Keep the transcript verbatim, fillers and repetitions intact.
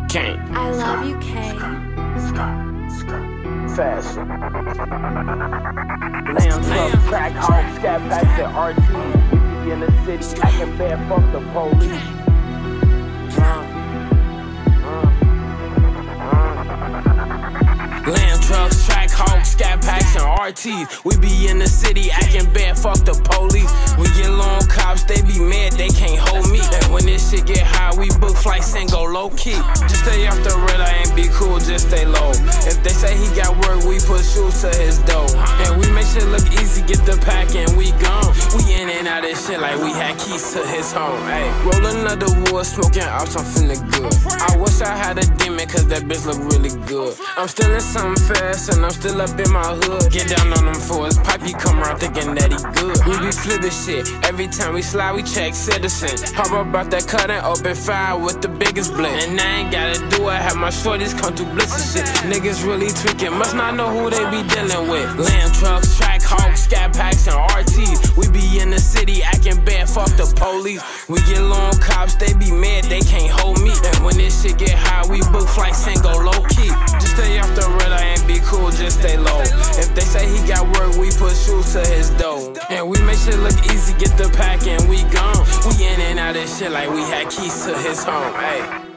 Can't. I love you, K. Fashion. Lamb truck, track hawk, scat packs and R T. We be in the city, acting bad, fuck the police. Uh, uh, uh. Lamb trucks, track hawks, scat packs and R Ts. We be in the city, acting bad, fuck the police. We get long cops, they be mad, they can't hold me. And when this shit get high, we book flights and go low key. Just stay off the radar and be cool, just stay low. If they say he got work, we put shoes to his door. And we make shit look easy, get the pack and we gone. We in and out of shit like we had keys to his home. Ay, roll another wood, smoking off something good. I wish I had a demon, cause that bitch look really good. I'm still in something fast and I'm still up in my hood. Get down on them for his pipe, he come around thinking that he good. We be flipping shit, every time we slide we check citizens. Hop up out that cut and open fire with the biggest blitz. And I ain't gotta do it, have my shorties come through blitz and shit. Niggas really tweaking, must not know who they be dealing with. Lamb trucks, track hawks, scat packs and R Ts. We be in the city acting bad, fuck the police. We get long cops, they be mad, they can't hold me. And when this shit get high, we book flights and go low key. Just stay off the radar and be cool, just stay low. If they say he got work, we put shoes to his door. And we make shit look easy, get the pack and we gone. We in and out of shit like we had keys to his home. Ay.